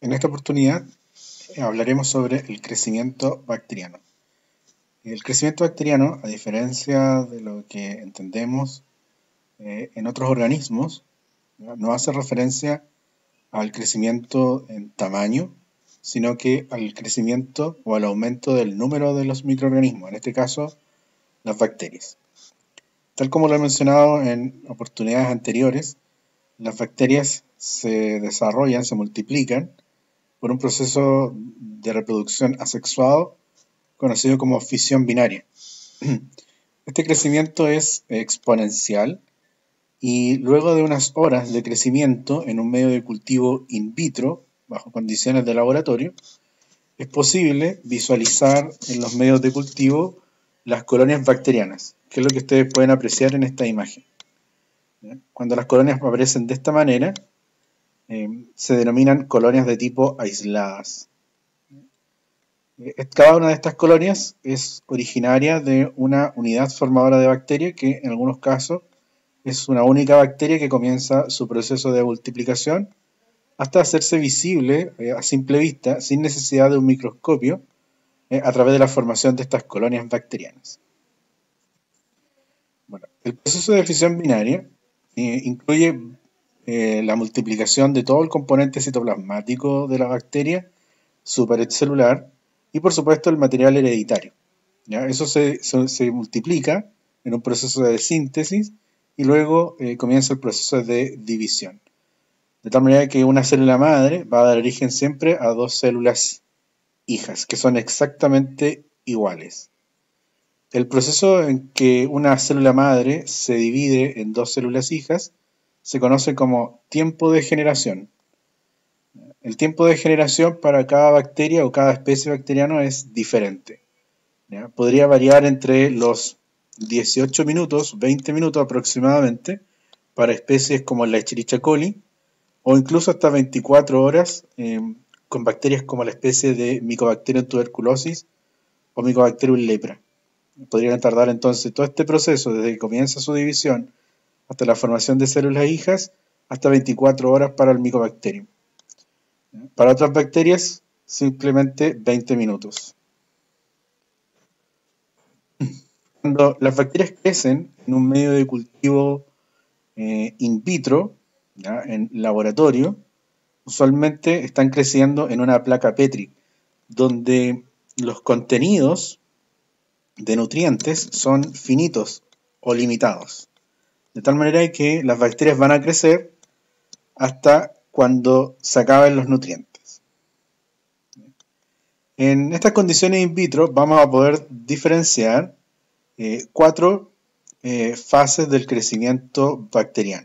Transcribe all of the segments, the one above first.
En esta oportunidad hablaremos sobre el crecimiento bacteriano. El crecimiento bacteriano, a diferencia de lo que entendemos en otros organismos, no hace referencia al crecimiento en tamaño, sino que al crecimiento o al aumento del número de los microorganismos, en este caso las bacterias. Tal como lo he mencionado en oportunidades anteriores, las bacterias se desarrollan, se multiplican por un proceso de reproducción asexuado conocido como fisión binaria. Este crecimiento es exponencial y luego de unas horas de crecimiento en un medio de cultivo in vitro, bajo condiciones de laboratorio, es posible visualizar en los medios de cultivo las colonias bacterianas, que es lo que ustedes pueden apreciar en esta imagen. Cuando las colonias aparecen de esta manera, se denominan colonias de tipo aisladas. Cada una de estas colonias es originaria de una unidad formadora de bacterias que en algunos casos es una única bacteria que comienza su proceso de multiplicación hasta hacerse visible a simple vista sin necesidad de un microscopio a través de la formación de estas colonias bacterianas. Bueno, el proceso de fisión binaria incluye la multiplicación de todo el componente citoplasmático de la bacteria, su pared celular y por supuesto el material hereditario. ¿Ya? Eso se multiplica en un proceso de síntesis y luego comienza el proceso de división. De tal manera que una célula madre va a dar origen siempre a dos células hijas, que son exactamente iguales. El proceso en que una célula madre se divide en dos células hijas se conoce como tiempo de generación. El tiempo de generación para cada bacteria o cada especie bacteriana es diferente. ¿Ya? Podría variar entre los 18 minutos, 20 minutos aproximadamente, para especies como la Escherichia coli, o incluso hasta 24 horas con bacterias como la especie de Mycobacterium tuberculosis o Mycobacterium lepra. Podrían tardar entonces todo este proceso desde que comienza su división hasta la formación de células hijas hasta 24 horas para el Mycobacterium. Para otras bacterias, simplemente 20 minutos. Cuando las bacterias crecen en un medio de cultivo in vitro, ¿ya? En laboratorio, usualmente están creciendo en una placa Petri, donde los contenidos de nutrientes son finitos o limitados. De tal manera que las bacterias van a crecer hasta cuando se acaben los nutrientes. En estas condiciones in vitro vamos a poder diferenciar cuatro fases del crecimiento bacteriano.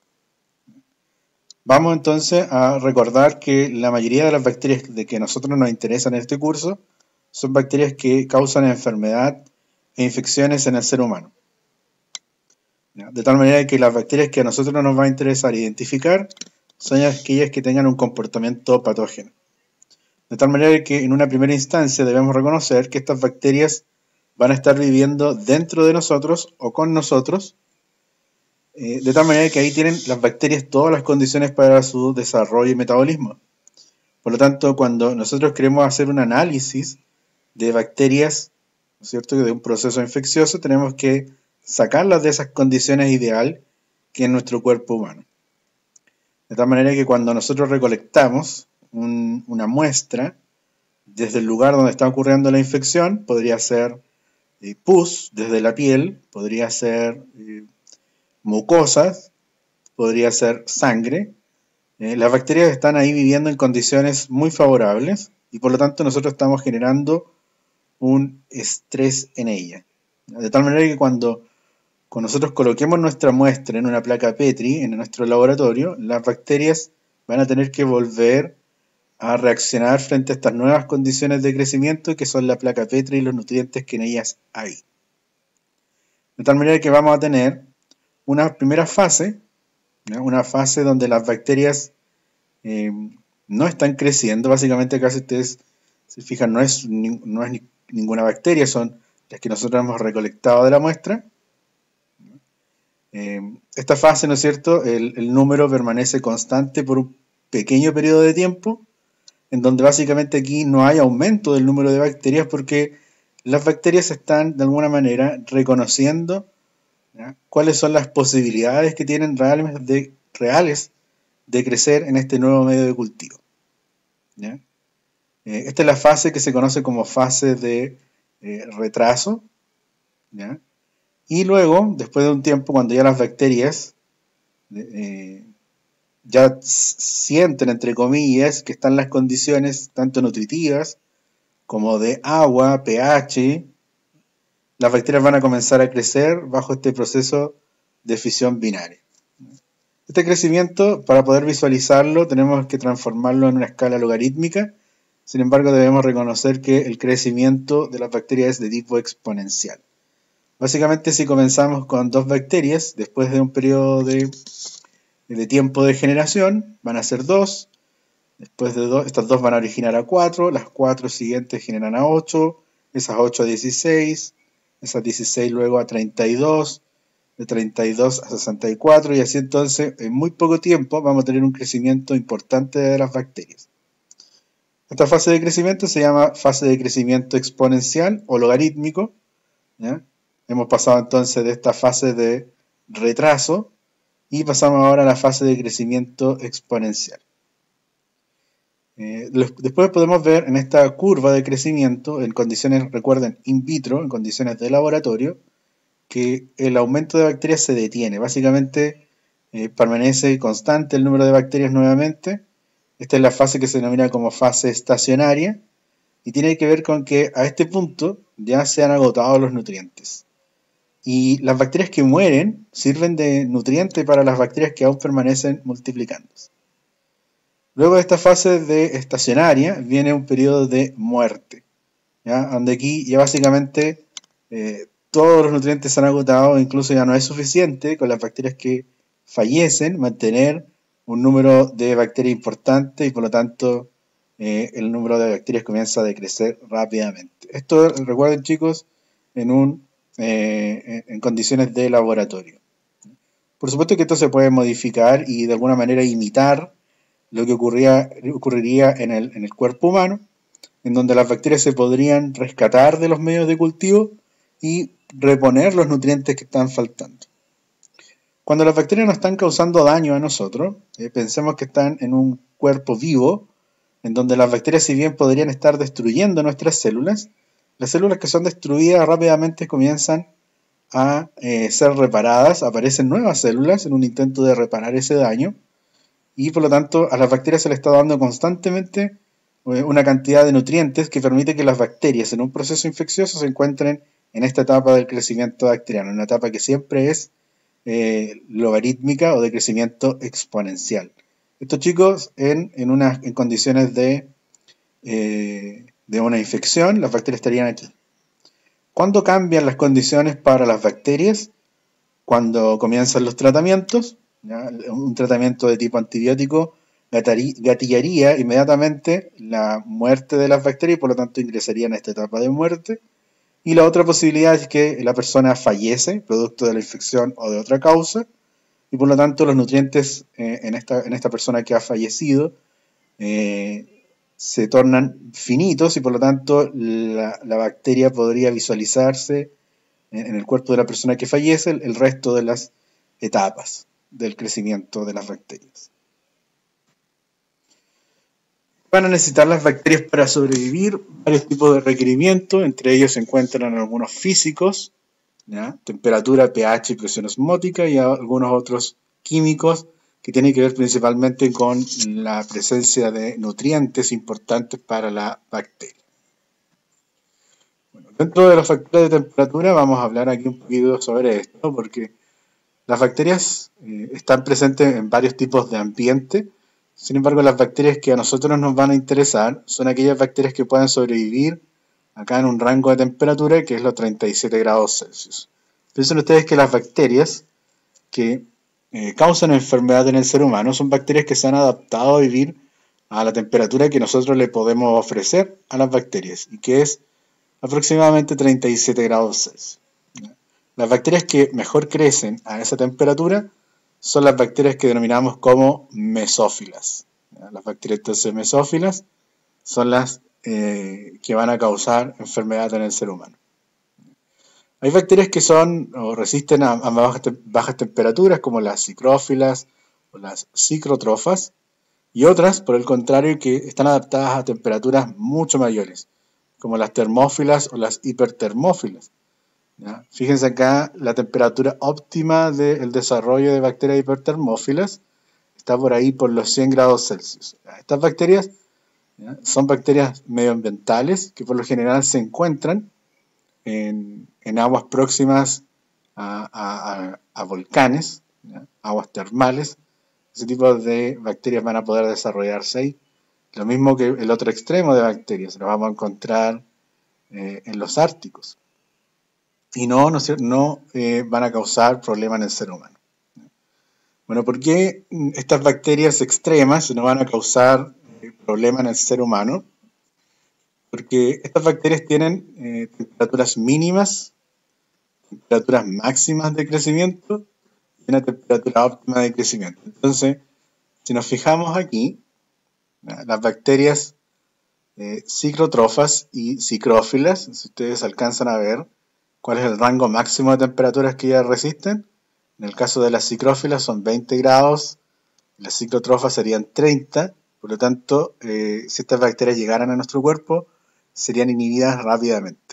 Vamos entonces a recordar que la mayoría de las bacterias de que a nosotros nos interesan en este curso son bacterias que causan enfermedad e infecciones en el ser humano. De tal manera que las bacterias que a nosotros nos va a interesar identificar son aquellas que tengan un comportamiento patógeno. De tal manera que en una primera instancia debemos reconocer que estas bacterias van a estar viviendo dentro de nosotros o con nosotros, de tal manera que ahí tienen las bacterias todas las condiciones para su desarrollo y metabolismo. Por lo tanto, cuando nosotros queremos hacer un análisis de bacterias, ¿no es cierto?, de un proceso infeccioso, tenemos que sacarlas de esas condiciones ideales que es nuestro cuerpo humano. De tal manera que cuando nosotros recolectamos una muestra desde el lugar donde está ocurriendo la infección, podría ser pus desde la piel, podría ser mucosas, podría ser sangre. Las bacterias están ahí viviendo en condiciones muy favorables y por lo tanto nosotros estamos generando un estrés en ella. De tal manera que cuando nosotros coloquemos nuestra muestra en una placa Petri en nuestro laboratorio, las bacterias van a tener que volver a reaccionar frente a estas nuevas condiciones de crecimiento que son la placa Petri y los nutrientes que en ellas hay. De tal manera que vamos a tener una primera fase, ¿no? Una fase donde las bacterias no están creciendo. Básicamente acá, si ustedes se fijan, no es ninguna bacteria, son las que nosotros hemos recolectado de la muestra. Esta fase, ¿no es cierto?, el número permanece constante por un pequeño periodo de tiempo en donde básicamente aquí no hay aumento del número de bacterias porque las bacterias están de alguna manera reconociendo, ¿ya?, cuáles son las posibilidades que tienen reales de crecer en este nuevo medio de cultivo, ¿ya? Esta es la fase que se conoce como fase de retraso, ¿ya? Y luego, después de un tiempo, cuando ya las bacterias ya sienten, entre comillas, que están las condiciones tanto nutritivas como de agua, pH, las bacterias van a comenzar a crecer bajo este proceso de fisión binaria. Este crecimiento, para poder visualizarlo, tenemos que transformarlo en una escala logarítmica. Sin embargo, debemos reconocer que el crecimiento de las bacterias es de tipo exponencial. Básicamente, si comenzamos con 2 bacterias, después de un periodo de tiempo de generación, van a ser 2. Después de 2, estas 2 van a originar a 4. Las 4 siguientes generan a 8. Esas 8 a 16. Esas 16 luego a 32. De 32 a 64. Y así entonces, en muy poco tiempo, vamos a tener un crecimiento importante de las bacterias. Esta fase de crecimiento se llama fase de crecimiento exponencial o logarítmico, ¿ya? Hemos pasado entonces de esta fase de retraso y pasamos ahora a la fase de crecimiento exponencial. Después podemos ver en esta curva de crecimiento, en condiciones, recuerden, in vitro, en condiciones de laboratorio, que el aumento de bacterias se detiene. Básicamente permanece constante el número de bacterias nuevamente. Esta es la fase que se denomina como fase estacionaria y tiene que ver con que a este punto ya se han agotado los nutrientes. Y las bacterias que mueren sirven de nutriente para las bacterias que aún permanecen multiplicándose. Luego de esta fase de estacionaria viene un periodo de muerte, ¿ya? Donde aquí ya básicamente todos los nutrientes se han agotado, incluso ya no es suficiente con las bacterias que fallecen mantener un número de bacterias importante y por lo tanto el número de bacterias comienza a decrecer rápidamente. Esto, recuerden chicos, en condiciones de laboratorio. Por supuesto que esto se puede modificar y de alguna manera imitar lo que ocurriría en el cuerpo humano, en donde las bacterias se podrían rescatar de los medios de cultivo y reponer los nutrientes que están faltando. Cuando las bacterias no están causando daño a nosotros, pensemos que están en un cuerpo vivo, en donde las bacterias, si bien podrían estar destruyendo nuestras células, las células que son destruidas rápidamente comienzan a ser reparadas, aparecen nuevas células en un intento de reparar ese daño, y por lo tanto a las bacterias se les está dando constantemente una cantidad de nutrientes que permite que las bacterias en un proceso infeccioso se encuentren en esta etapa del crecimiento bacteriano, una etapa que siempre es logarítmica o de crecimiento exponencial. Estos chicos en condiciones de una infección, las bacterias estarían aquí. ¿Cuándo cambian las condiciones para las bacterias? Cuando comienzan los tratamientos, ¿ya? Un tratamiento de tipo antibiótico gatillaría inmediatamente la muerte de las bacterias y por lo tanto ingresarían a esta etapa de muerte. Y la otra posibilidad es que la persona fallece producto de la infección o de otra causa y por lo tanto los nutrientes en esta persona que ha fallecido se tornan finitos y por lo tanto la bacteria podría visualizarse en el cuerpo de la persona que fallece el resto de las etapas del crecimiento de las bacterias. Van a necesitar las bacterias para sobrevivir varios tipos de requerimientos, entre ellos se encuentran algunos físicos, ¿ya? Temperatura, pH y presión osmótica y algunos otros químicos que tienen que ver principalmente con la presencia de nutrientes importantes para la bacteria. Bueno, dentro de los factores de temperatura vamos a hablar aquí un poquito sobre esto porque las bacterias están presentes en varios tipos de ambiente. Sin embargo, las bacterias que a nosotros nos van a interesar son aquellas bacterias que pueden sobrevivir acá en un rango de temperatura que es los 37 grados Celsius. Piensen ustedes que las bacterias que causan enfermedad en el ser humano son bacterias que se han adaptado a vivir a la temperatura que nosotros le podemos ofrecer a las bacterias y que es aproximadamente 37 grados Celsius. Las bacterias que mejor crecen a esa temperatura son las bacterias que denominamos como mesófilas. Las bacterias entonces mesófilas son las que van a causar enfermedad en el ser humano. Hay bacterias que son o resisten a bajas temperaturas, como las psicrófilas o las psicrótrofas, y otras, por el contrario, que están adaptadas a temperaturas mucho mayores, como las termófilas o las hipertermófilas. ¿Ya? Fíjense acá, la temperatura óptima del desarrollo de bacterias hipertermófilas está por ahí por los 100 grados Celsius. Estas bacterias, ¿ya?, son bacterias medioambientales que por lo general se encuentran en aguas próximas a volcanes, ¿ya?, aguas termales. Ese tipo de bacterias van a poder desarrollarse ahí. Lo mismo que el otro extremo de bacterias, lo vamos a encontrar en los árticos. Y no van a causar problemas en el ser humano. Bueno, ¿por qué estas bacterias extremas no van a causar problemas en el ser humano? Porque estas bacterias tienen temperaturas mínimas, temperaturas máximas de crecimiento y una temperatura óptima de crecimiento. Entonces, si nos fijamos aquí, las bacterias ciclotrofas y psicrófilas, si ustedes alcanzan a ver cuál es el rango máximo de temperaturas que ellas resisten, en el caso de las psicrófilas son 20 grados, las ciclotrofas serían 30, por lo tanto, si estas bacterias llegaran a nuestro cuerpo, serían inhibidas rápidamente.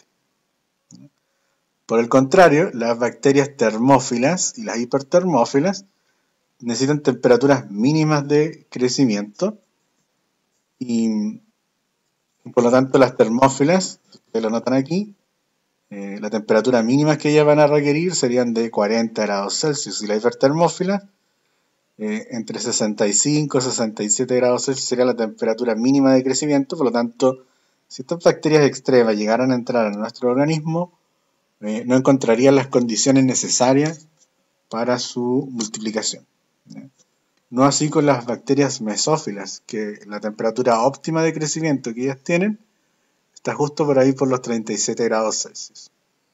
Por el contrario, las bacterias termófilas y las hipertermófilas necesitan temperaturas mínimas de crecimiento y por lo tanto las termófilas, ustedes lo notan aquí, la temperatura mínima que ellas van a requerir serían de 40 grados Celsius y la hipertermófila entre 65 y 67 grados Celsius sería la temperatura mínima de crecimiento. Por lo tanto, si estas bacterias extremas llegaran a entrar en nuestro organismo, no encontrarían las condiciones necesarias para su multiplicación. No así con las bacterias mesófilas, que la temperatura óptima de crecimiento que ellas tienen está justo por ahí por los 37 grados Celsius.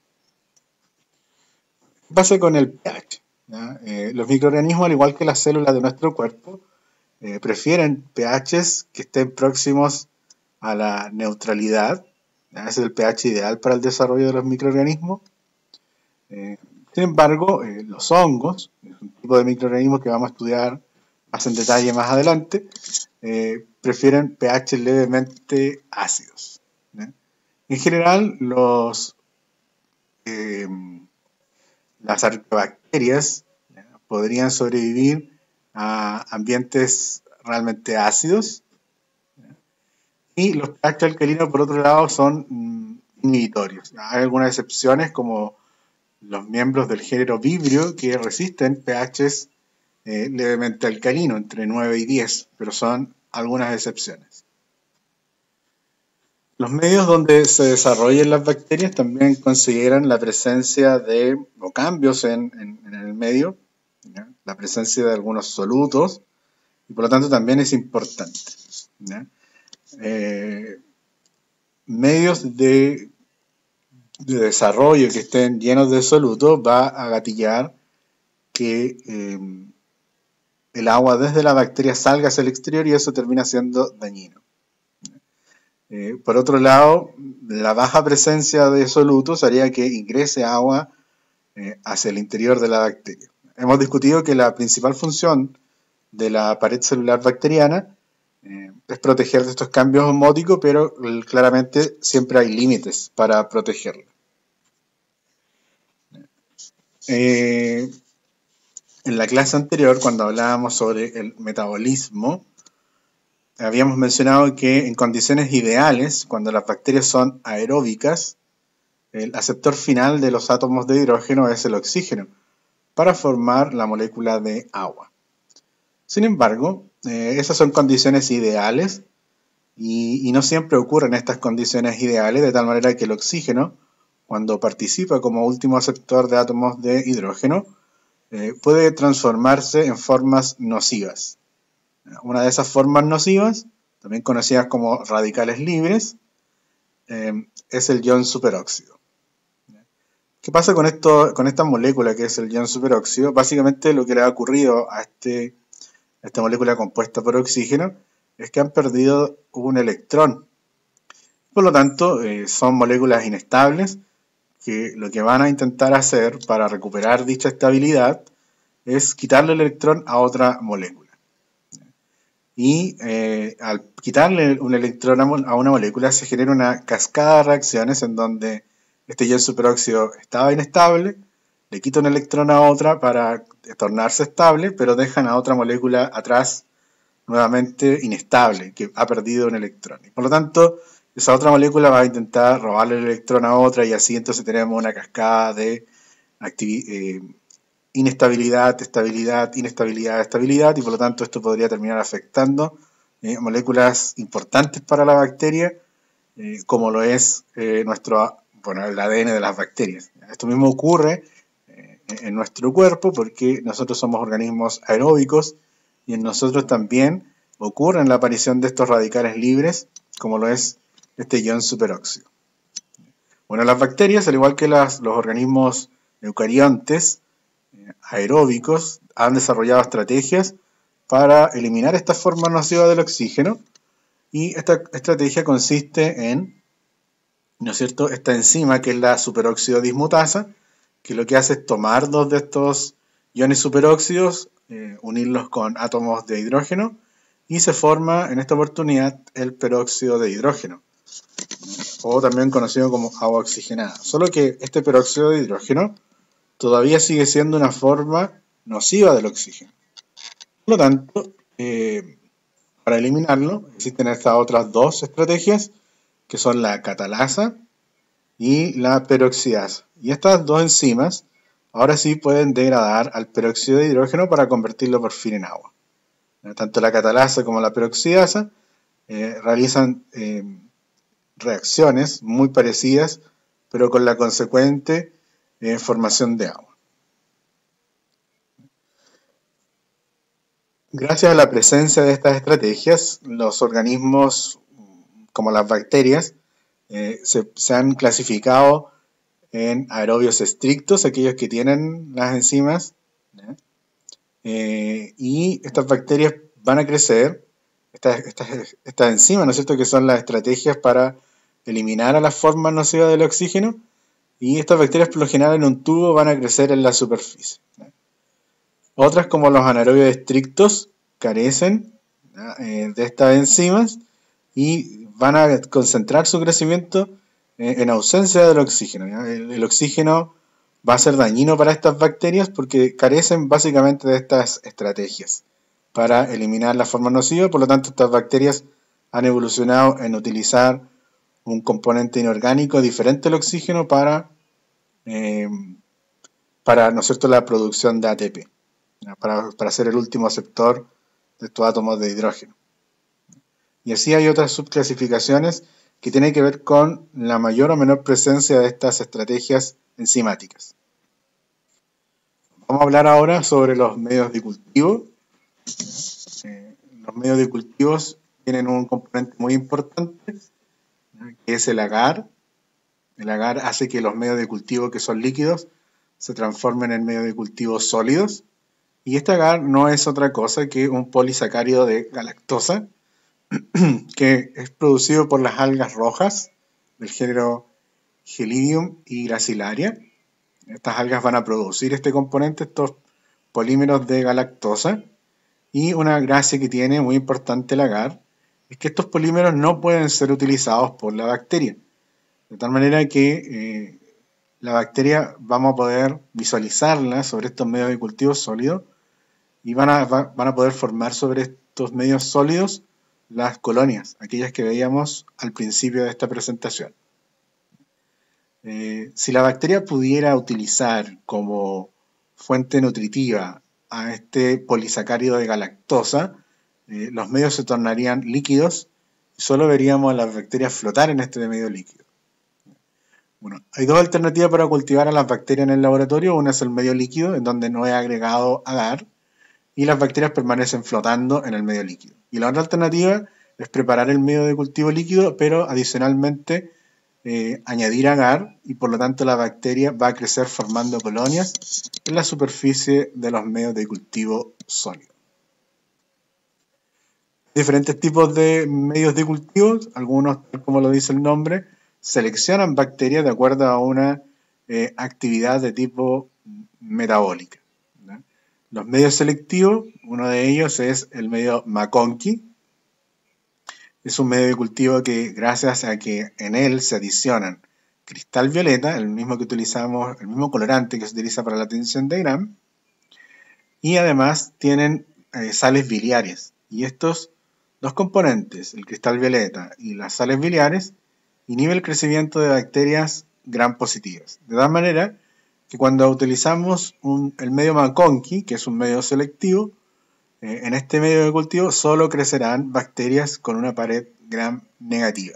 ¿Qué pasa con el pH? Los microorganismos, al igual que las células de nuestro cuerpo, prefieren pHs que estén próximos a la neutralidad. Ese es el pH ideal para el desarrollo de los microorganismos. Sin embargo, los hongos, es un tipo de microorganismos que vamos a estudiar más en detalle más adelante, prefieren pH levemente ácidos. En general, las arqueobacterias podrían sobrevivir a ambientes realmente ácidos, y los pH alcalinos, por otro lado, son inhibitorios. Hay algunas excepciones, como los miembros del género Vibrio, que resisten pHs levemente alcalinos, entre 9 y 10, pero son algunas excepciones. Los medios donde se desarrollan las bacterias también consideran la presencia o cambios en el medio, ¿ya?, la presencia de algunos solutos, y por lo tanto también es importante, ¿ya? Medios de desarrollo que estén llenos de solutos va a gatillar que el agua desde la bacteria salga hacia el exterior y eso termina siendo dañino. Por otro lado, la baja presencia de solutos haría que ingrese agua hacia el interior de la bacteria. Hemos discutido que la principal función de la pared celular bacteriana es proteger de estos cambios osmóticos, pero claramente siempre hay límites para protegerla. En la clase anterior, cuando hablábamos sobre el metabolismo, habíamos mencionado que en condiciones ideales, cuando las bacterias son aeróbicas, el aceptor final de los átomos de hidrógeno es el oxígeno, para formar la molécula de agua. Sin embargo, esas son condiciones ideales y no siempre ocurren estas condiciones ideales, de tal manera que el oxígeno, cuando participa como último aceptor de átomos de hidrógeno, puede transformarse en formas nocivas. Una de esas formas nocivas, también conocidas como radicales libres, es el ion superóxido. ¿Qué pasa con esta molécula que es el ion superóxido? Básicamente lo que le ha ocurrido a esta molécula compuesta por oxígeno es que han perdido un electrón. Por lo tanto, son moléculas inestables que lo que van a intentar hacer para recuperar dicha estabilidad es quitarle el electrón a otra molécula. Y al quitarle un electrón a una molécula se genera una cascada de reacciones en donde este ion superóxido estaba inestable, le quita un electrón a otra para tornarse estable, pero dejan a otra molécula atrás nuevamente inestable, que ha perdido un electrón. Y por lo tanto, esa otra molécula va a intentar robarle el electrón a otra y así entonces tenemos una cascada de inestabilidad, estabilidad, inestabilidad, estabilidad, y por lo tanto esto podría terminar afectando moléculas importantes para la bacteria, como lo es el ADN de las bacterias. Esto mismo ocurre en nuestro cuerpo porque nosotros somos organismos aeróbicos y en nosotros también ocurre la aparición de estos radicales libres, como lo es este ion superóxido. Bueno, las bacterias, al igual que los organismos eucariontes, aeróbicos, han desarrollado estrategias para eliminar estas formas nocivas del oxígeno, y esta estrategia consiste en, ¿no es cierto?, esta enzima que es la superóxido dismutasa, que lo que hace es tomar dos de estos iones superóxidos, unirlos con átomos de hidrógeno, y se forma en esta oportunidad el peróxido de hidrógeno, o también conocido como agua oxigenada. Solo que este peróxido de hidrógeno todavía sigue siendo una forma nociva del oxígeno. Por lo tanto, para eliminarlo existen estas otras dos estrategias, que son la catalasa y la peroxidasa. Y estas dos enzimas ahora sí pueden degradar al peróxido de hidrógeno para convertirlo por fin en agua. Tanto la catalasa como la peroxidasa realizan reacciones muy parecidas, pero con la consecuente formación de agua. Gracias a la presencia de estas estrategias, los organismos, como las bacterias, se han clasificado en aerobios estrictos, aquellos que tienen las enzimas, y estas bacterias van a crecer, estas enzimas, ¿no es cierto?, que son las estrategias para eliminar a las formas nocivas del oxígeno, y estas bacterias por lo general en un tubo van a crecer en la superficie. Otras, como los anaerobios estrictos, carecen de estas enzimas y van a concentrar su crecimiento en ausencia del oxígeno. El oxígeno va a ser dañino para estas bacterias porque carecen básicamente de estas estrategias para eliminar la forma nociva. Por lo tanto, estas bacterias han evolucionado en utilizar un componente inorgánico diferente al oxígeno para ¿no es cierto?, la producción de ATP, para ser el último aceptor de estos átomos de hidrógeno. Y así hay otras subclasificaciones que tienen que ver con la mayor o menor presencia de estas estrategias enzimáticas. Vamos a hablar ahora sobre los medios de cultivo. Los medios de cultivos tienen un componente muy importante, que es el agar. El agar hace que los medios de cultivo que son líquidos se transformen en medios de cultivo sólidos. Y este agar no es otra cosa que un polisacárido de galactosa, que es producido por las algas rojas del género Gelidium y Gracilaria. Estas algas van a producir este componente, estos polímeros de galactosa, y una gracia que tiene muy importante el agar es que estos polímeros no pueden ser utilizados por la bacteria, de tal manera que la bacteria vamos a poder visualizarla sobre estos medios de cultivo sólidos y van a poder formar sobre estos medios sólidos las colonias, aquellas que veíamos al principio de esta presentación. Si la bacteria pudiera utilizar como fuente nutritiva a este polisacárido de galactosa, los medios se tornarían líquidos y solo veríamos a las bacterias flotar en este medio líquido. Bueno, hay dos alternativas para cultivar a las bacterias en el laboratorio. Una es el medio líquido, en donde no he agregado agar, y las bacterias permanecen flotando en el medio líquido. Y la otra alternativa es preparar el medio de cultivo líquido, pero adicionalmente añadir agar, y por lo tanto la bacteria va a crecer formando colonias en la superficie de los medios de cultivo sólido. Diferentes tipos de medios de cultivo, algunos, como lo dice el nombre, seleccionan bacterias de acuerdo a una actividad de tipo metabólica, ¿no? Los medios selectivos, uno de ellos es el medio McConkey. Es un medio de cultivo que, gracias a que en él se adicionan cristal violeta, el mismo que utilizamos, el mismo colorante que se utiliza para la tinción de Gram, y además tienen sales biliares. Y estos dos componentes, el cristal violeta y las sales biliares, inhiben el crecimiento de bacterias gram positivas. De tal manera que cuando utilizamos el medio McConkey, que es un medio selectivo, en este medio de cultivo solo crecerán bacterias con una pared gram negativa.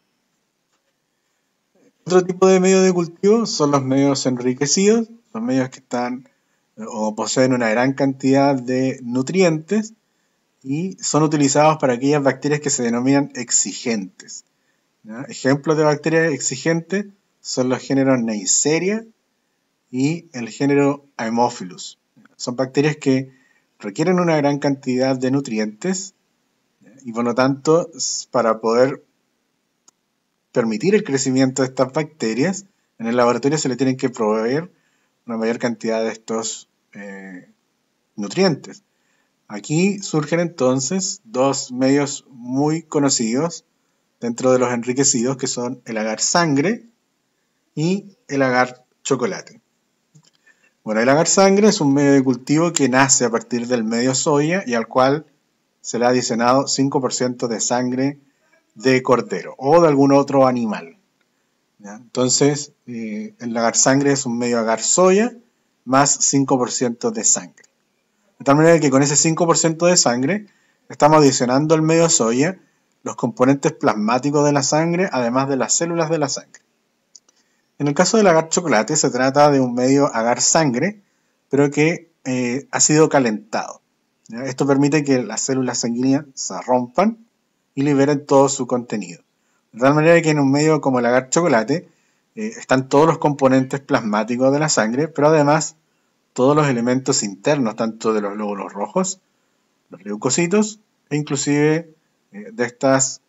Otro tipo de medio de cultivo son los medios enriquecidos, son medios que están o poseen una gran cantidad de nutrientes y son utilizados para aquellas bacterias que se denominan exigentes, ¿ya? Ejemplos de bacterias exigentes son los géneros Neisseria y el género Haemophilus. Son bacterias que requieren una gran cantidad de nutrientes y por lo tanto, para poder permitir el crecimiento de estas bacterias, en el laboratorio se le tienen que proveer una mayor cantidad de estos nutrientes. Aquí surgen entonces dos medios muy conocidos dentro de los enriquecidos, que son el agar sangre y el agar chocolate. Bueno, el agar sangre es un medio de cultivo que nace a partir del medio soya y al cual se le ha adicionado 5% de sangre de cordero o de algún otro animal, ¿ya? Entonces, el agar sangre es un medio agar soya más 5% de sangre. De tal manera que con ese 5% de sangre estamos adicionando al medio soya los componentes plasmáticos de la sangre, además de las células de la sangre. En el caso del agar chocolate se trata de un medio agar sangre, pero que ha sido calentado, ¿ya? Esto permite que las células sanguíneas se rompan y liberen todo su contenido. De tal manera que en un medio como el agar chocolate están todos los componentes plasmáticos de la sangre, pero además todos los elementos internos, tanto de los glóbulos rojos, los leucocitos, e inclusive de estas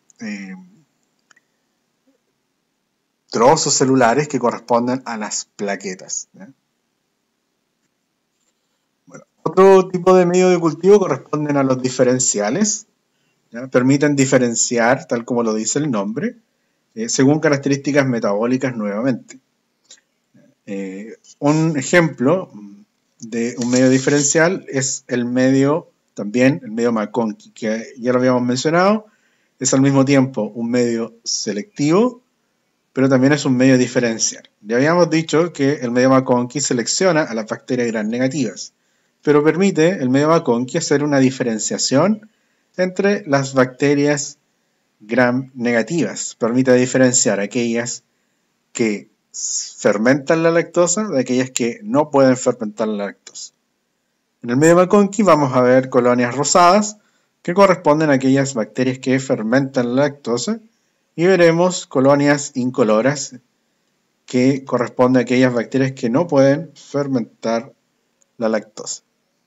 trozos celulares que corresponden a las plaquetas, ¿ya? Bueno, otro tipo de medio de cultivo corresponden a los diferenciales, ¿ya? Permiten diferenciar, tal como lo dice el nombre, según características metabólicas nuevamente. Un ejemplo de un medio diferencial es el medio, también el medio McConkey, que ya lo habíamos mencionado, es al mismo tiempo un medio selectivo, pero también es un medio diferencial. Ya habíamos dicho que el medio McConkey selecciona a las bacterias gram negativas, pero permite el medio McConkey hacer una diferenciación entre las bacterias gram negativas. Permite diferenciar aquellas que fermentan la lactosa de aquellas que no pueden fermentar la lactosa. En el medio McConkey vamos a ver colonias rosadas que corresponden a aquellas bacterias que fermentan la lactosa y veremos colonias incoloras que corresponden a aquellas bacterias que no pueden fermentar la lactosa.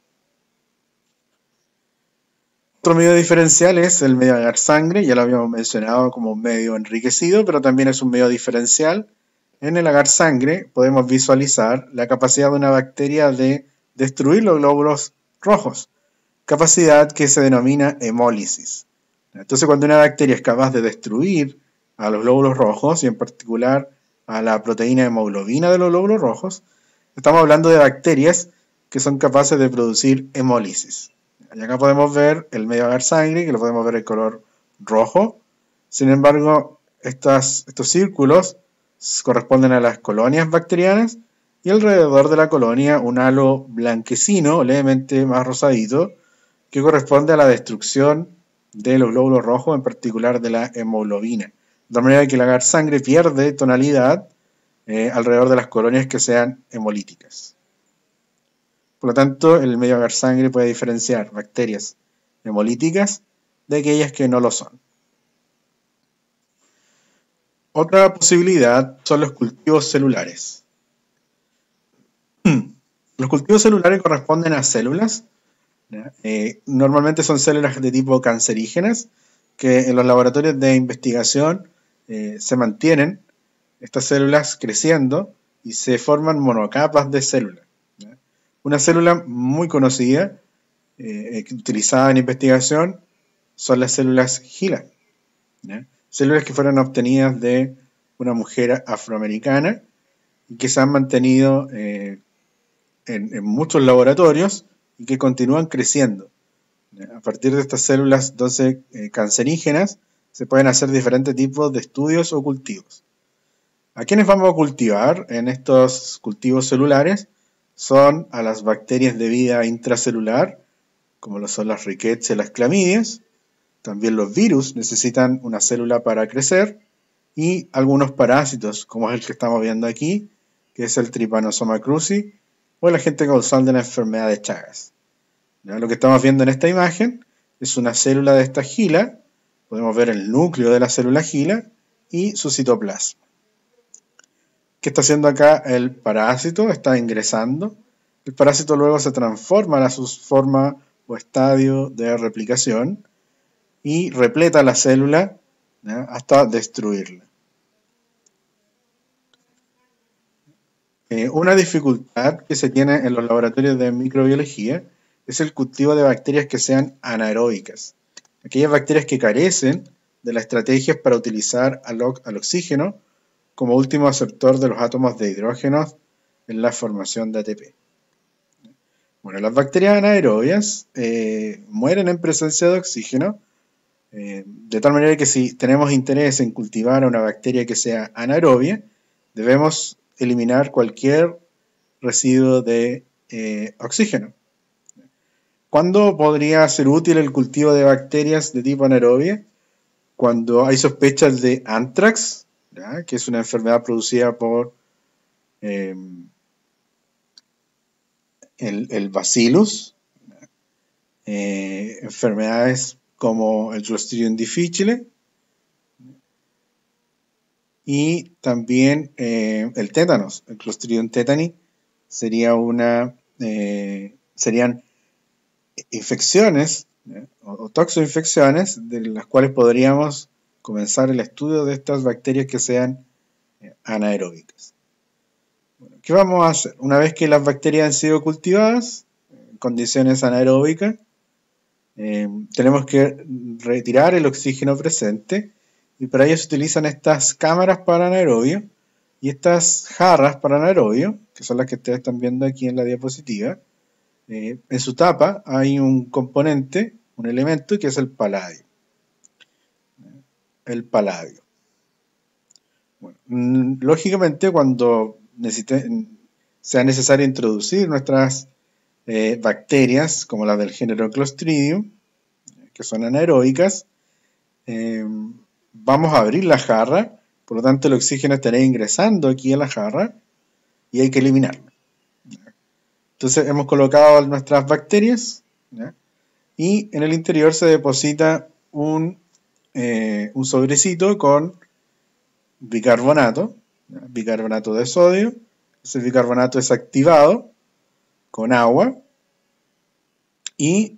Otro medio diferencial es el medio agar sangre, ya lo habíamos mencionado como un medio enriquecido, pero también es un medio diferencial. En el agar sangre podemos visualizar la capacidad de una bacteria de destruir los glóbulos rojos, capacidad que se denomina hemólisis. Entonces, cuando una bacteria es capaz de destruir a los glóbulos rojos y en particular a la proteína hemoglobina de los glóbulos rojos, estamos hablando de bacterias que son capaces de producir hemólisis. Y acá podemos ver el medio agar sangre, que lo podemos ver en color rojo. Sin embargo, estos círculos corresponden a las colonias bacterianas y alrededor de la colonia un halo blanquecino, levemente más rosadito, que corresponde a la destrucción de los glóbulos rojos, en particular de la hemoglobina. De manera que el agar sangre pierde tonalidad alrededor de las colonias que sean hemolíticas. Por lo tanto, el medio agar sangre puede diferenciar bacterias hemolíticas de aquellas que no lo son. Otra posibilidad son los cultivos celulares. Los cultivos celulares corresponden a células ¿ya? Normalmente son células de tipo cancerígenas que en los laboratorios de investigación se mantienen estas células creciendo y se forman monocapas de células, ¿ya? Una célula muy conocida, utilizada en investigación, son las células HeLa, ¿ya? Células que fueron obtenidas de una mujer afroamericana y que se han mantenido en muchos laboratorios y que continúan creciendo. A partir de estas células, entonces, cancerígenas, se pueden hacer diferentes tipos de estudios o cultivos. ¿A quiénes vamos a cultivar en estos cultivos celulares? Son a las bacterias de vida intracelular, como lo son las rickettsias y las clamidias. También los virus necesitan una célula para crecer, y algunos parásitos, como es el que estamos viendo aquí, que es el Trypanosoma cruzi, o el agente causal de la enfermedad de Chagas. ¿Ya? Lo que estamos viendo en esta imagen es una célula de esta HeLa. Podemos ver el núcleo de la célula HeLa y su citoplasma. ¿Qué está haciendo acá el parásito? Está ingresando. El parásito luego se transforma a su forma o estadio de replicación y repleta la célula, ¿ya?, hasta destruirla. Una dificultad que se tiene en los laboratorios de microbiología es el cultivo de bacterias que sean anaeróbicas. Aquellas bacterias que carecen de las estrategias para utilizar al oxígeno como último aceptor de los átomos de hidrógeno en la formación de ATP. Bueno, las bacterias anaerobias mueren en presencia de oxígeno, de tal manera que si tenemos interés en cultivar una bacteria que sea anaerobia, debemos eliminar cualquier residuo de oxígeno. ¿Cuándo podría ser útil el cultivo de bacterias de tipo anaerobia? Cuando hay sospechas de anthrax, ¿ya?, que es una enfermedad producida por el bacillus, enfermedades como el Clostridium difficile, y también el tétanos, el Clostridium tetani, serían infecciones o toxoinfecciones de las cuales podríamos comenzar el estudio de estas bacterias que sean anaeróbicas. Bueno, ¿qué vamos a hacer? Una vez que las bacterias han sido cultivadas en condiciones anaeróbicas, tenemos que retirar el oxígeno presente, y para ello se utilizan estas cámaras para anaerobio y estas jarras para anaerobio, que son las que ustedes están viendo aquí en la diapositiva. En su tapa hay un componente, un elemento, que es el paladio. El paladio. Bueno, lógicamente, cuando sea necesario introducir nuestras bacterias, como las del género Clostridium, que son anaeróbicas, vamos a abrir la jarra, por lo tanto el oxígeno estará ingresando aquí a la jarra y hay que eliminarlo. Entonces hemos colocado nuestras bacterias, ¿ya?, y en el interior se deposita un sobrecito con bicarbonato, ¿ya?, bicarbonato de sodio. Ese bicarbonato es activado con agua y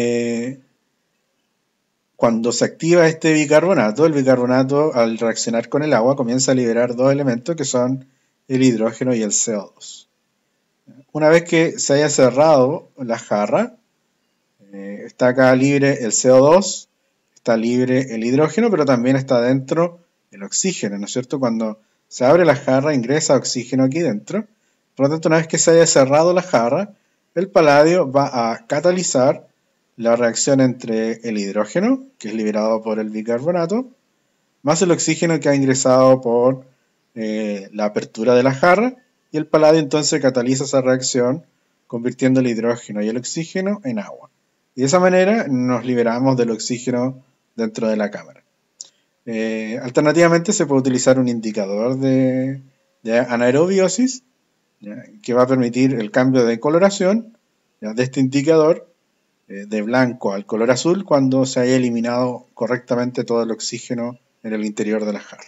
cuando se activa este bicarbonato, el bicarbonato al reaccionar con el agua comienza a liberar dos elementos que son el hidrógeno y el CO2. Una vez que se haya cerrado la jarra, está acá libre el CO2, está libre el hidrógeno, pero también está dentro el oxígeno, ¿no es cierto? Cuando se abre la jarra ingresa oxígeno aquí dentro. Por lo tanto, una vez que se haya cerrado la jarra, el paladio va a catalizar la reacción entre el hidrógeno, que es liberado por el bicarbonato, más el oxígeno que ha ingresado por la apertura de la jarra, y el paladio entonces cataliza esa reacción, convirtiendo el hidrógeno y el oxígeno en agua. Y de esa manera nos liberamos del oxígeno dentro de la cámara. Alternativamente se puede utilizar un indicador de anaerobiosis, ¿ya?, que va a permitir el cambio de coloración, ¿ya?, de este indicador de blanco al color azul cuando se haya eliminado correctamente todo el oxígeno en el interior de la jarra.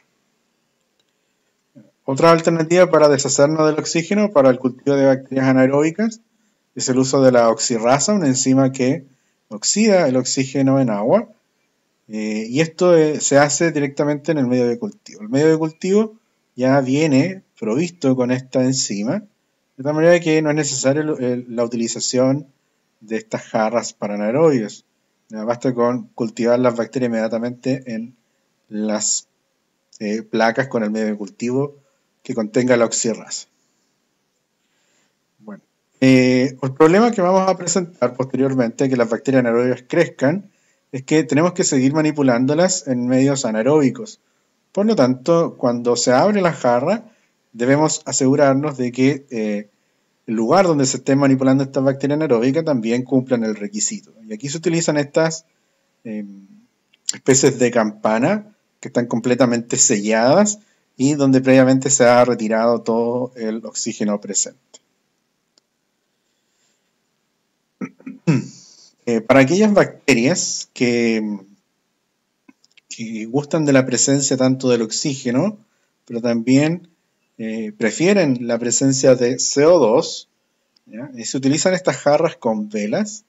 Otra alternativa para deshacernos del oxígeno para el cultivo de bacterias anaeróbicas es el uso de la oxirrasa, una enzima que oxida el oxígeno en agua, y esto se hace directamente en el medio de cultivo. El medio de cultivo ya viene provisto con esta enzima, de tal manera que no es necesaria la utilización de estas jarras para anaerobios. Basta con cultivar las bacterias inmediatamente en las placas con el medio de cultivo que contenga la oxirrasa. Bueno, el problema que vamos a presentar posteriormente, que las bacterias anaerobias crezcan, es que tenemos que seguir manipulándolas en medios anaeróbicos. Por lo tanto, cuando se abre la jarra, debemos asegurarnos de que el lugar donde se estén manipulando estas bacterias anaeróbicas también cumplan el requisito. Y aquí se utilizan estas especies de campana que están completamente selladas y donde previamente se ha retirado todo el oxígeno presente. Para aquellas bacterias que gustan de la presencia tanto del oxígeno, pero también prefieren la presencia de CO2, se utilizan estas jarras con velas.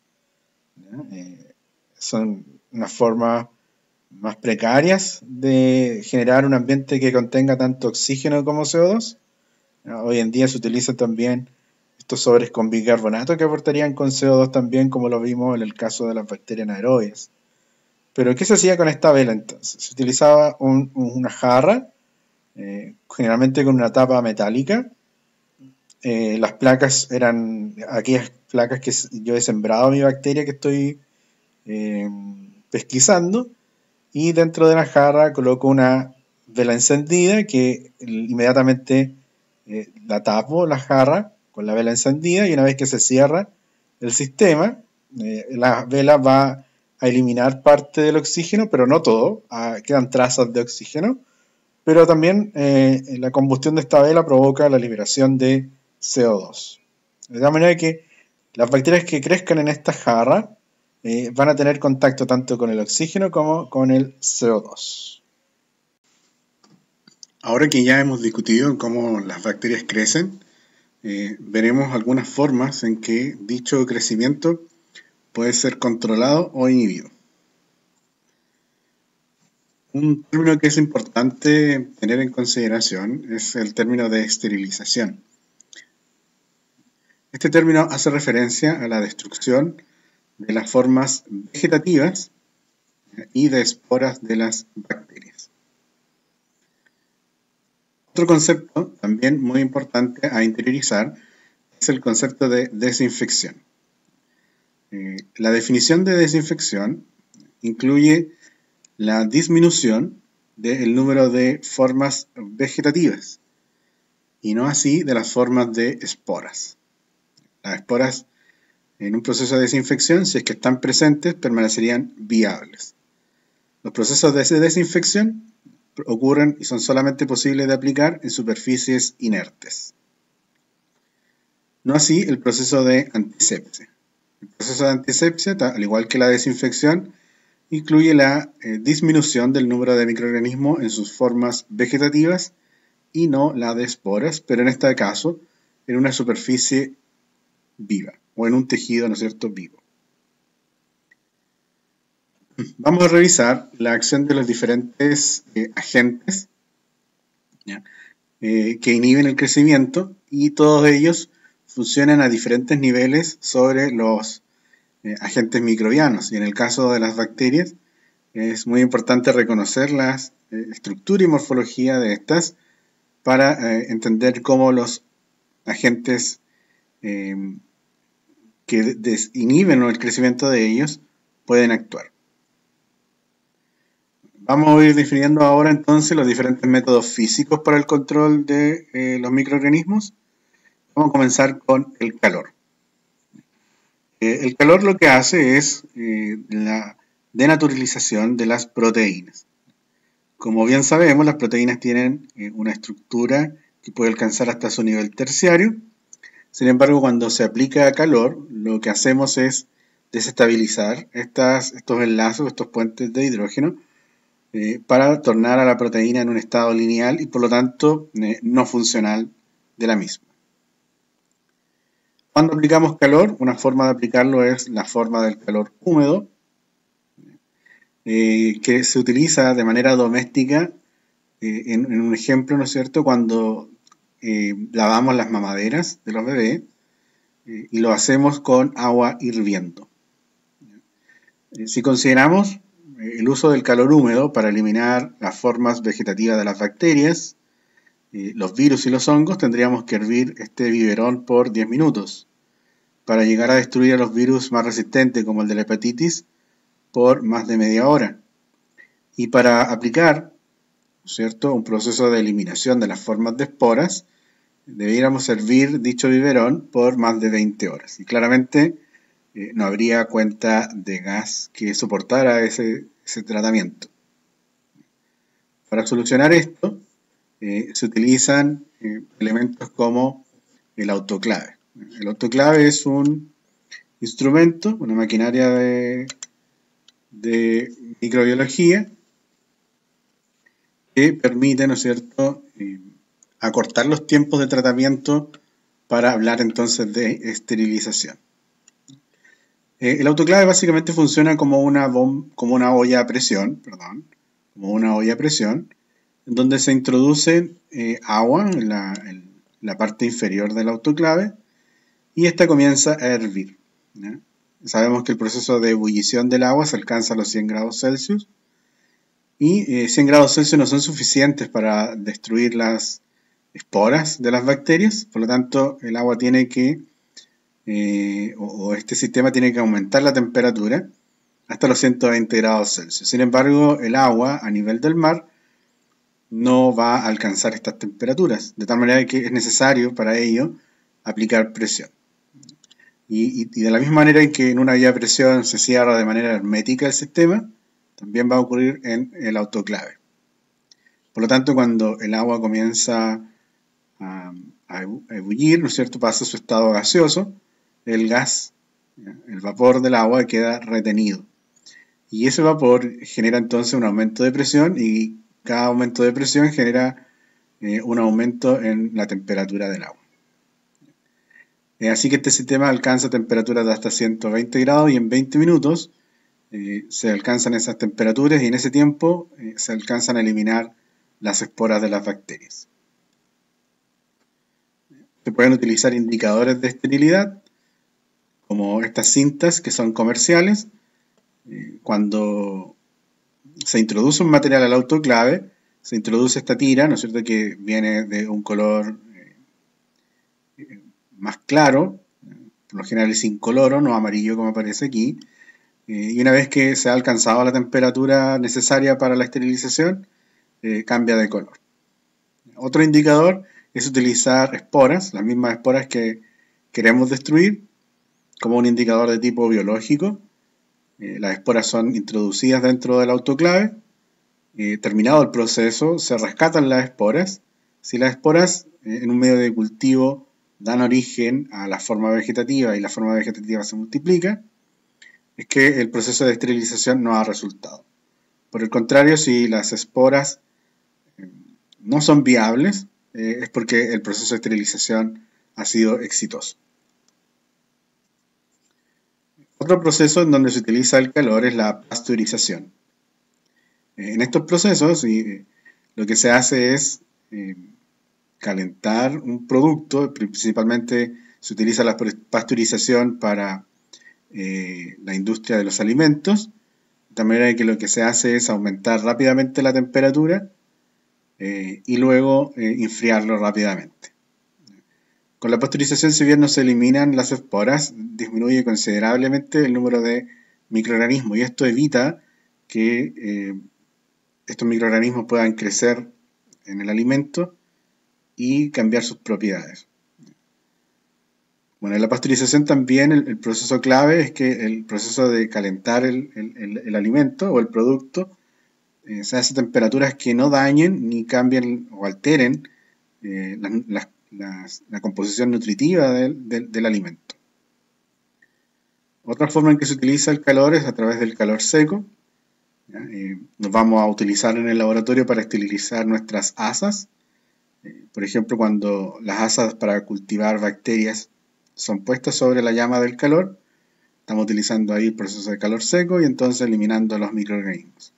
Son una forma más precarias de generar un ambiente que contenga tanto oxígeno como CO2. Hoy en día se utilizan también estos sobres con bicarbonato que aportarían con CO2 también, como lo vimos en el caso de las bacterias anaerobias. Pero ¿qué se hacía con esta vela entonces? Se utilizaba una jarra, generalmente con una tapa metálica. Las placas eran aquellas placas que yo he sembrado a mi bacteria que estoy pesquisando, y dentro de la jarra coloco una vela encendida que inmediatamente la tapo, la jarra, con la vela encendida, y una vez que se cierra el sistema, la vela va a eliminar parte del oxígeno, pero no todo, quedan trazas de oxígeno, pero también la combustión de esta vela provoca la liberación de CO2. De tal manera que las bacterias que crezcan en esta jarra van a tener contacto tanto con el oxígeno como con el CO2. Ahora que ya hemos discutido en cómo las bacterias crecen, veremos algunas formas en que dicho crecimiento puede ser controlado o inhibido. Un término que es importante tener en consideración es el término de esterilización. Este término hace referencia a la destrucción de las formas vegetativas y de esporas de las bacterias. Otro concepto también muy importante a interiorizar es el concepto de desinfección. La definición de desinfección incluye la disminución del número de formas vegetativas y no así de las formas de esporas. Las esporas en un proceso de desinfección, si es que están presentes, permanecerían viables. Los procesos de desinfección ocurren y son solamente posibles de aplicar en superficies inertes. No así el proceso de antisepsia. El proceso de antisepsia, al igual que la desinfección, incluye la disminución del número de microorganismos en sus formas vegetativas y no la de esporas, pero en este caso en una superficie viva o en un tejido, ¿no es cierto?, vivo. Vamos a revisar la acción de los diferentes agentes que inhiben el crecimiento, y todos ellos funcionan a diferentes niveles sobre los agentes microbianos. Y en el caso de las bacterias es muy importante reconocer la estructura y morfología de estas para entender cómo los agentes que inhiben el crecimiento de ellos pueden actuar. Vamos a ir definiendo ahora entonces los diferentes métodos físicos para el control de los microorganismos. Vamos a comenzar con el calor. El calor lo que hace es la denaturalización de las proteínas. Como bien sabemos, las proteínas tienen una estructura que puede alcanzar hasta su nivel terciario. Sin embargo, cuando se aplica calor, lo que hacemos es desestabilizar estos enlaces, estos puentes de hidrógeno, para tornar a la proteína en un estado lineal y por lo tanto no funcional de la misma. Cuando aplicamos calor, una forma de aplicarlo es la forma del calor húmedo, que se utiliza de manera doméstica, en un ejemplo, ¿no es cierto?, cuando lavamos las mamaderas de los bebés, y lo hacemos con agua hirviendo. Si consideramos el uso del calor húmedo para eliminar las formas vegetativas de las bacterias, los virus y los hongos, tendríamos que hervir este biberón por 10 minutos para llegar a destruir a los virus más resistentes, como el de la hepatitis, por más de media hora. Y para aplicar, ¿cierto?, un proceso de eliminación de las formas de esporas, debiéramos hervir dicho biberón por más de 20 horas. Y claramente no habría cuenta de gas que soportara ese tratamiento. Para solucionar esto, se utilizan elementos como el autoclave. El autoclave es un instrumento, una maquinaria de microbiología que permite, ¿no es cierto?, acortar los tiempos de tratamiento para hablar entonces de esterilización. El autoclave básicamente funciona como una olla a presión, en donde se introduce agua en la parte inferior del autoclave y esta comienza a hervir, ¿ya? Sabemos que el proceso de ebullición del agua se alcanza a los 100 grados Celsius y 100 grados Celsius no son suficientes para destruir las esporas de las bacterias, por lo tanto el agua tiene que, o este sistema tiene que aumentar la temperatura hasta los 120 grados Celsius. Sin embargo, el agua a nivel del mar no va a alcanzar estas temperaturas, de tal manera que es necesario para ello aplicar presión. Y de la misma manera en que en una olla de presión se cierra de manera hermética el sistema, también va a ocurrir en el autoclave. Por lo tanto, cuando el agua comienza a ebullir, ¿no es cierto?, pasa a su estado gaseoso, el gas, el vapor del agua queda retenido. Y ese vapor genera entonces un aumento de presión y cada aumento de presión genera un aumento en la temperatura del agua. Así que este sistema alcanza temperaturas de hasta 120 grados y en 20 minutos se alcanzan esas temperaturas y en ese tiempo se alcanzan a eliminar las esporas de las bacterias. Se pueden utilizar indicadores de esterilidad, como estas cintas que son comerciales. Cuando se introduce un material al autoclave, se introduce esta tira, ¿no es cierto?, que viene de un color más claro, por lo general es incoloro, no amarillo como aparece aquí, y una vez que se ha alcanzado la temperatura necesaria para la esterilización, cambia de color. Otro indicador es utilizar esporas, las mismas esporas que queremos destruir, como un indicador de tipo biológico. Las esporas son introducidas dentro del autoclave. Terminado el proceso, se rescatan las esporas. Si las esporas en un medio de cultivo dan origen a la forma vegetativa y la forma vegetativa se multiplica, es que el proceso de esterilización no ha resultado. Por el contrario, si las esporas no son viables, es porque el proceso de esterilización ha sido exitoso. Otro proceso en donde se utiliza el calor es la pasteurización. En estos procesos lo que se hace es calentar un producto, principalmente se utiliza la pasteurización para la industria de los alimentos, de tal manera que lo que se hace es aumentar rápidamente la temperatura y luego enfriarlo rápidamente. Con la pasteurización, si bien no se eliminan las esporas, disminuye considerablemente el número de microorganismos y esto evita que estos microorganismos puedan crecer en el alimento y cambiar sus propiedades. Bueno, en la pasteurización también el proceso clave es que el proceso de calentar el alimento o el producto se hace a temperaturas que no dañen ni cambien o alteren la composición nutritiva del alimento. Otra forma en que se utiliza el calor es a través del calor seco. Nos vamos a utilizar en el laboratorio para esterilizar nuestras asas. Por ejemplo, cuando las asas para cultivar bacterias son puestas sobre la llama del calor. Estamos utilizando ahí el proceso de calor seco y entonces eliminando los microorganismos.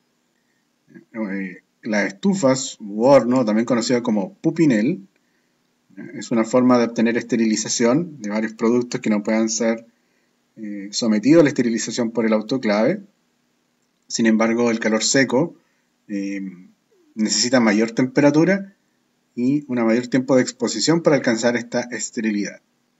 Las estufas u horno, también conocido como pupinel, es una forma de obtener esterilización de varios productos que no puedan ser sometidos a la esterilización por el autoclave. Sin embargo, el calor seco necesita mayor temperatura y un mayor tiempo de exposición para alcanzar esta esterilidad.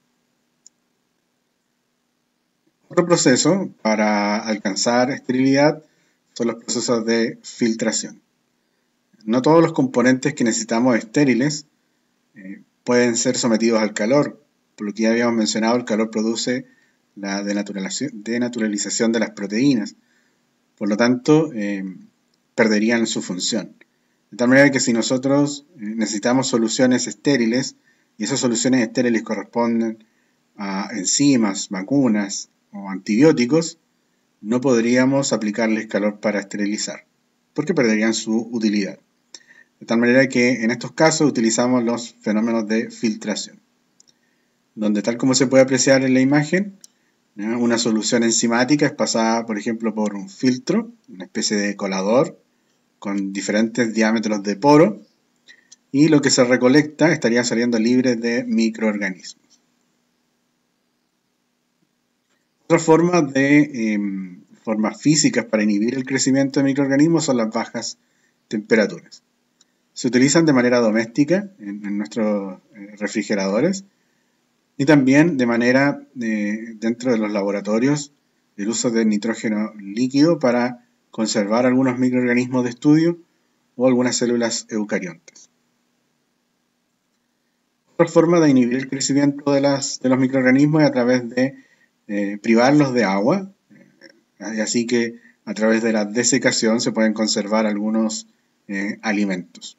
Otro proceso para alcanzar esterilidad son los procesos de filtración. No todos los componentes que necesitamos estériles pueden ser sometidos al calor. Por lo que ya habíamos mencionado, el calor produce la denaturalización de las proteínas. Por lo tanto, perderían su función. De tal manera que si nosotros necesitamos soluciones estériles, y esas soluciones estériles corresponden a enzimas, vacunas o antibióticos, no podríamos aplicarles calor para esterilizar, porque perderían su utilidad. De tal manera que en estos casos utilizamos los fenómenos de filtración, donde tal como se puede apreciar en la imagen, una solución enzimática es pasada, por ejemplo, por un filtro, una especie de colador con diferentes diámetros de poro, y lo que se recolecta estaría saliendo libre de microorganismos. Otra forma formas físicas para inhibir el crecimiento de microorganismos son las bajas temperaturas. Se utilizan de manera doméstica en nuestros refrigeradores y también de manera dentro de los laboratorios el uso de nitrógeno líquido para conservar algunos microorganismos de estudio o algunas células eucariontes. Otra forma de inhibir el crecimiento de los microorganismos es a través de privarlos de agua, así que a través de la desecación se pueden conservar algunos alimentos.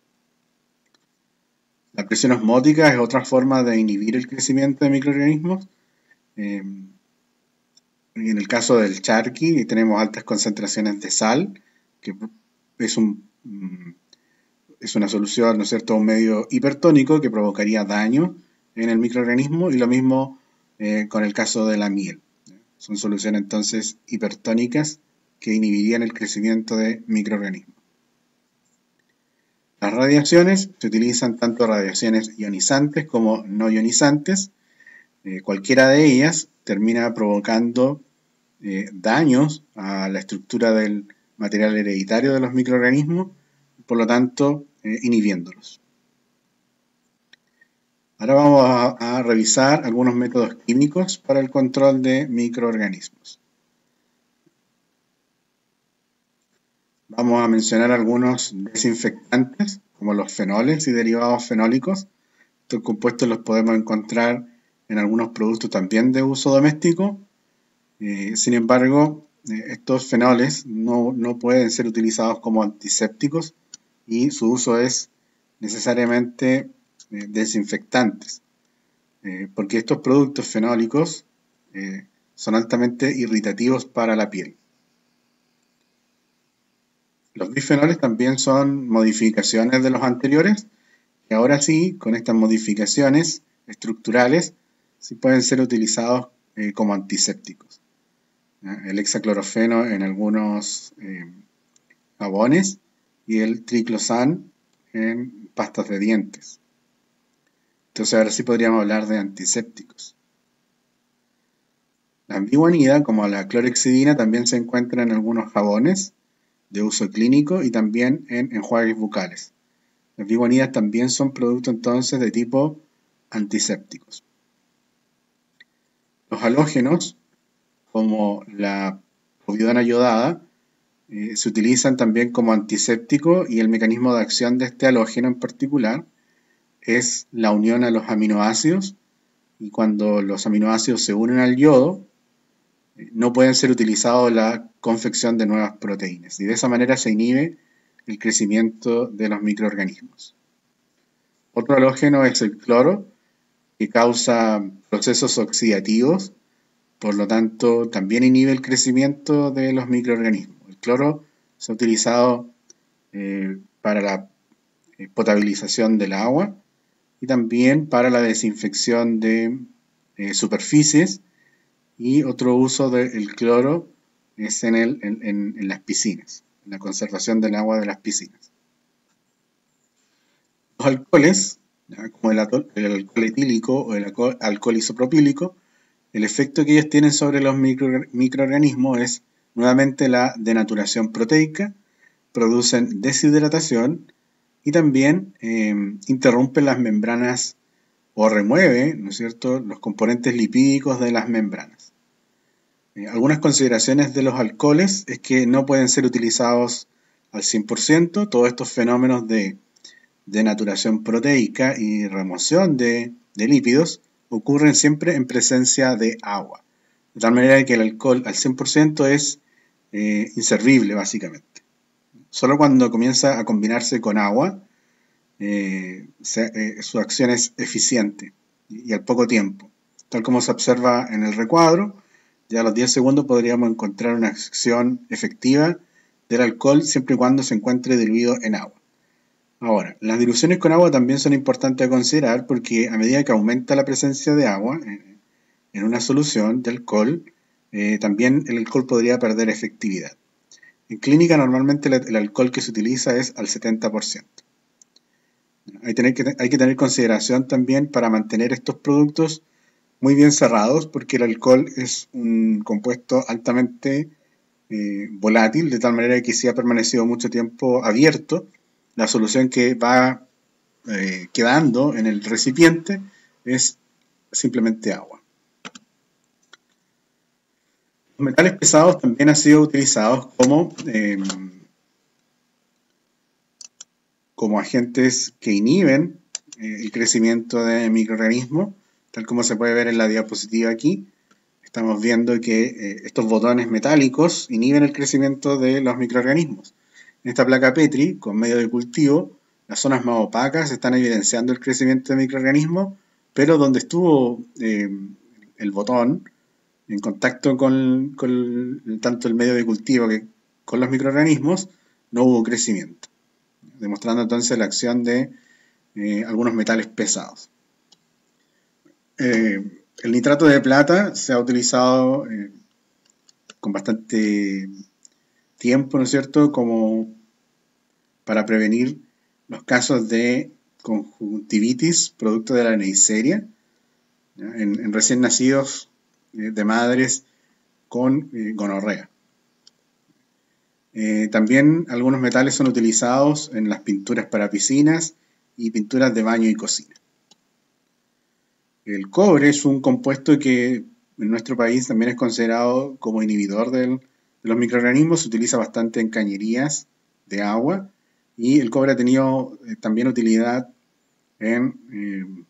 La presión osmótica es otra forma de inhibir el crecimiento de microorganismos. En el caso del charqui tenemos altas concentraciones de sal, que es una solución, ¿no es cierto?, un medio hipertónico que provocaría daño en el microorganismo, y lo mismo con el caso de la miel. Son soluciones entonces hipertónicas que inhibirían el crecimiento de microorganismos. Las radiaciones se utilizan tanto radiaciones ionizantes como no ionizantes. Cualquiera de ellas termina provocando daños a la estructura del material hereditario de los microorganismos, por lo tanto inhibiéndolos. Ahora vamos a revisar algunos métodos químicos para el control de microorganismos. Vamos a mencionar algunos desinfectantes, como los fenoles y derivados fenólicos. Estos compuestos los podemos encontrar en algunos productos también de uso doméstico. Sin embargo, estos fenoles no pueden ser utilizados como antisépticos y su uso es necesariamente desinfectantes, porque estos productos fenólicos son altamente irritativos para la piel. Los bifenoles también son modificaciones de los anteriores, y ahora sí, con estas modificaciones estructurales, sí pueden ser utilizados como antisépticos. El hexaclorofeno en algunos jabones y el triclosan en pastas de dientes. Entonces ahora sí podríamos hablar de antisépticos. La ambiguanida, como la clorhexidina, también se encuentra en algunos jabones de uso clínico y también en enjuagues bucales. Las ambiguanidas también son productos entonces de tipo antisépticos. Los halógenos, como la povidona yodada, se utilizan también como antiséptico, y el mecanismo de acción de este halógeno en particular es la unión a los aminoácidos, y cuando los aminoácidos se unen al yodo, no pueden ser utilizados en la confección de nuevas proteínas, y de esa manera se inhibe el crecimiento de los microorganismos. Otro halógeno es el cloro, que causa procesos oxidativos, por lo tanto también inhibe el crecimiento de los microorganismos. El cloro se ha utilizado para la potabilización del agua y también para la desinfección de superficies, y otro uso del cloro es en las piscinas, en la conservación del agua de las piscinas. Los alcoholes, como el alcohol etílico o el alcohol isopropílico, el efecto que ellos tienen sobre los microorganismos es nuevamente la denaturación proteica, producen deshidratación y también interrumpen las membranas o remueve, ¿no es cierto?, los componentes lipídicos de las membranas. Algunas consideraciones de los alcoholes es que no pueden ser utilizados al 100%. Todos estos fenómenos de denaturación proteica y remoción de lípidos ocurren siempre en presencia de agua. De tal manera que el alcohol al 100% es inservible, básicamente. Solo cuando comienza a combinarse con agua, su acción es eficiente y al poco tiempo. Tal como se observa en el recuadro, ya a los 10 segundos podríamos encontrar una acción efectiva del alcohol siempre y cuando se encuentre diluido en agua. Ahora, las diluciones con agua también son importantes a considerar porque a medida que aumenta la presencia de agua en una solución de alcohol, también el alcohol podría perder efectividad. En clínica normalmente el alcohol que se utiliza es al 70%. Hay que tener consideración también para mantener estos productos muy bien cerrados porque el alcohol es un compuesto altamente volátil, de tal manera que si ha permanecido mucho tiempo abierto, la solución que va quedando en el recipiente es simplemente agua. Los metales pesados también han sido utilizados como agentes que inhiben el crecimiento de microorganismos, tal como se puede ver en la diapositiva aquí. Estamos viendo que estos botones metálicos inhiben el crecimiento de los microorganismos. En esta placa Petri, con medio de cultivo, las zonas más opacas están evidenciando el crecimiento de microorganismos, pero donde estuvo el botón en contacto con tanto el medio de cultivo que con los microorganismos, no hubo crecimiento, demostrando entonces la acción de algunos metales pesados. El nitrato de plata se ha utilizado con bastante tiempo, ¿no es cierto?, como para prevenir los casos de conjuntivitis producto de la Neisseria en recién nacidos de madres con gonorrea. También algunos metales son utilizados en las pinturas para piscinas y pinturas de baño y cocina. El cobre es un compuesto que en nuestro país también es considerado como inhibidor de los microorganismos, se utiliza bastante en cañerías de agua y el cobre ha tenido también utilidad en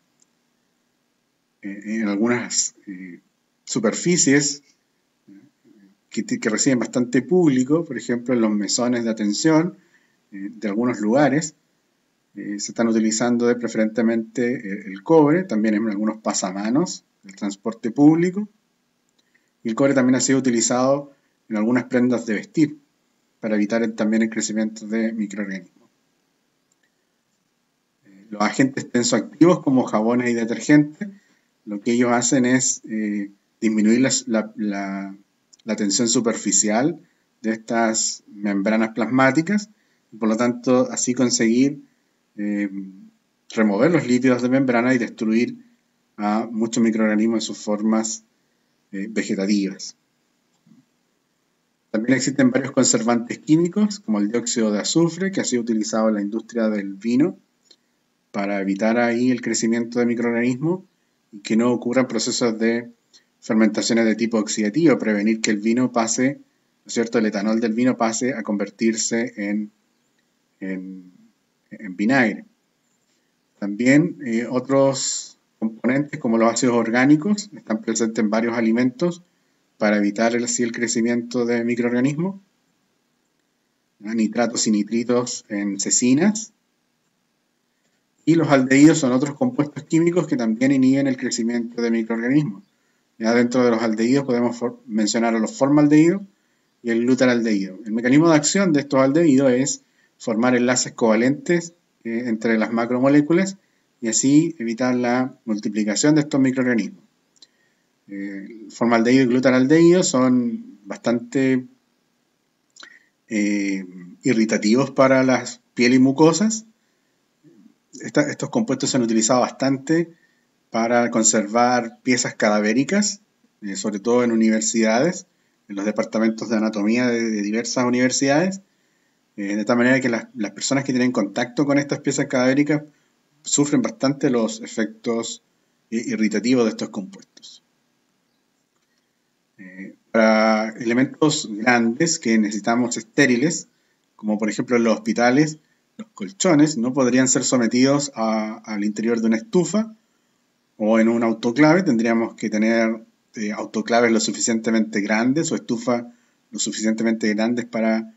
algunas superficies que reciben bastante público, por ejemplo en los mesones de atención de algunos lugares. Se están utilizando preferentemente el cobre, también en algunos pasamanos del transporte público. Y el cobre también ha sido utilizado en algunas prendas de vestir para evitar también el crecimiento de microorganismos. Los agentes tensoactivos como jabones y detergentes, lo que ellos hacen es disminuir la tensión superficial de estas membranas plasmáticas y por lo tanto así conseguir remover los lípidos de membrana y destruir a muchos microorganismos en sus formas vegetativas. También existen varios conservantes químicos como el dióxido de azufre que ha sido utilizado en la industria del vino para evitar ahí el crecimiento de microorganismos y que no ocurran procesos de fermentaciones de tipo oxidativo, prevenir que el vino pase, ¿no es cierto?, el etanol del vino pase a convertirse en vinagre. También otros componentes como los ácidos orgánicos están presentes en varios alimentos para evitar así el crecimiento de microorganismos. Nitratos y nitritos en cecinas. Y los aldehídos son otros compuestos químicos que también inhiben el crecimiento de microorganismos. Ya dentro de los aldehídos podemos mencionar a los formaldehídos y el glutaraldehído. El mecanismo de acción de estos aldehídos es formar enlaces covalentes entre las macromoléculas y así evitar la multiplicación de estos microorganismos. El formaldehído y glutaraldehído son bastante irritativos para las pieles y mucosas. Estos compuestos se han utilizado bastante para conservar piezas cadavéricas, sobre todo en universidades, en los departamentos de anatomía de diversas universidades, de tal manera que las personas que tienen contacto con estas piezas cadavéricas sufren bastante los efectos irritativos de estos compuestos. Para elementos grandes que necesitamos estériles, como por ejemplo en los hospitales, los colchones no podrían ser sometidos al interior de una estufa o en un autoclave. Tendríamos que tener autoclaves lo suficientemente grandes o estufas lo suficientemente grandes para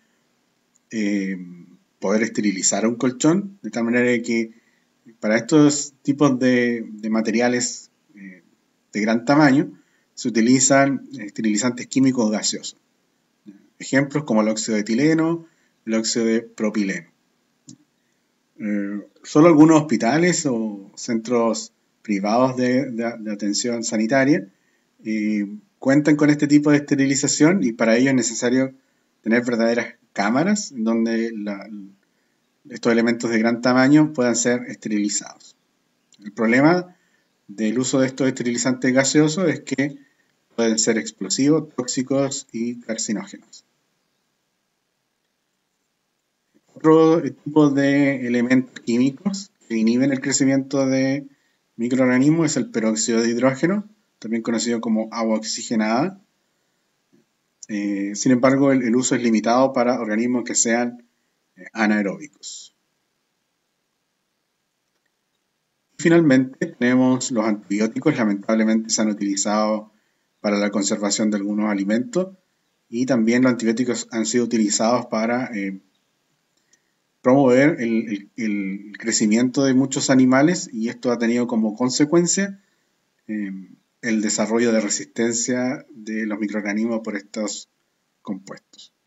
poder esterilizar un colchón, de tal manera que para estos tipos de materiales de gran tamaño se utilizan esterilizantes químicos gaseosos. Ejemplos como el óxido de etileno, el óxido de propileno. Solo algunos hospitales o centros privados de atención sanitaria cuentan con este tipo de esterilización, y para ello es necesario tener verdaderas cámaras en donde estos elementos de gran tamaño puedan ser esterilizados. El problema del uso de estos esterilizantes gaseosos es que pueden ser explosivos, tóxicos y carcinógenos. Otro tipo de elementos químicos que inhiben el crecimiento de microorganismos es el peróxido de hidrógeno, también conocido como agua oxigenada. Sin embargo, el uso es limitado para organismos que sean anaeróbicos. Finalmente, tenemos los antibióticos. Lamentablemente se han utilizado para la conservación de algunos alimentos, y también los antibióticos han sido utilizados para promover el crecimiento de muchos animales, y esto ha tenido como consecuencia el desarrollo de resistencia de los microorganismos por estos compuestos.